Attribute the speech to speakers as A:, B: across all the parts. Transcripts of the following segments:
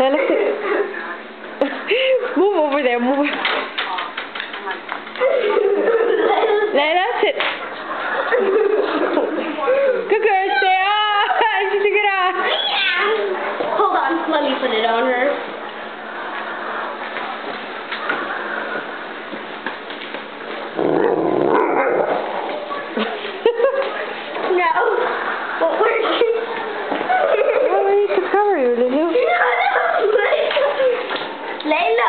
A: Layla, sit. Move over there. Move. Layla, sit. Good girl, stay up. She took it off.
B: Hold on, let me put it on her. No. What works?
A: Well, we need to cover you, Lulu.
B: No. Layla.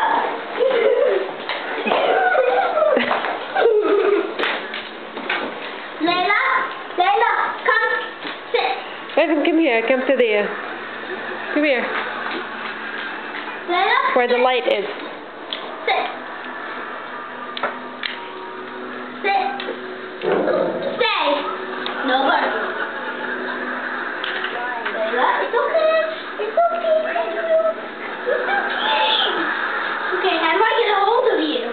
B: Layla, come sit.
A: Maisam, come here. Come to there. Come here.
B: Layla,
A: Where the light is.
B: sit. Sit. Stay. No barking. Layla, it's okay. It's okay. It's okay. Okay, how do I get a hold of you?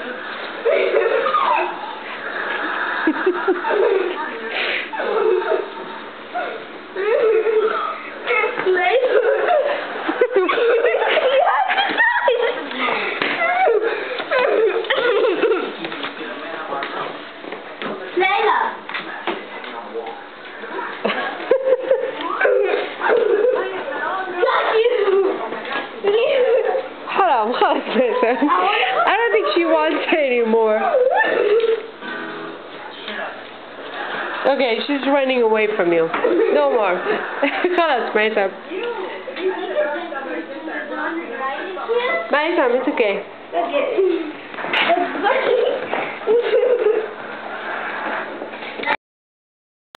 A: Hold on, Maisam. I don't think she wants it anymore. Okay, she's running away from you. No more. خلاص Maisam. Maisam, it's okay.
B: Okay.